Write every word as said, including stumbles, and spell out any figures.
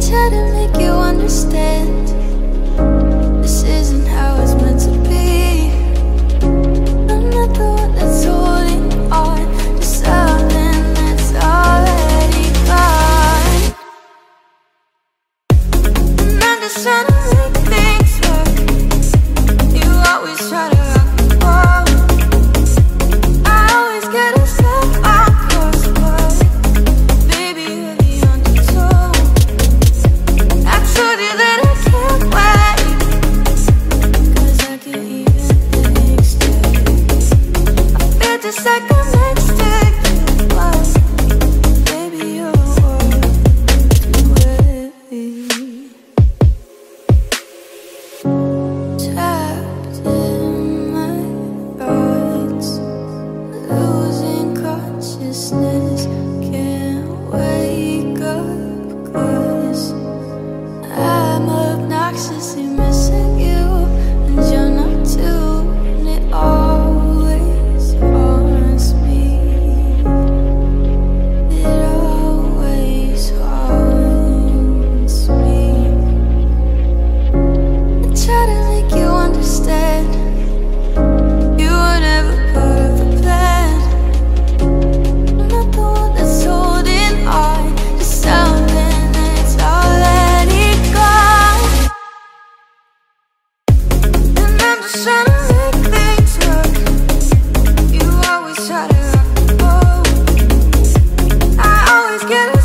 try to make you understand. This isn't how it's meant to be. I'm not the one that's holding on to something that's already gone. And I'm just trying to make things work. You always try to rock the boat. I always get a step on course, but baby, you're the undertow. I told you that I can't wait, 'cause I can't even think straight. I feel just like I'm next to you, but baby, you're worth away. Trapped in my thoughts, losing consciousness, can't wake up 'cause I'm obnoxiously missing you, and you're not too, and it always haunts me. It always haunts me. I try to make you understand. You were never part of the plan. I'm not the one that's holding on to something that's already gone. And I'm just trying to make things work. You always try to rock the boat. I always get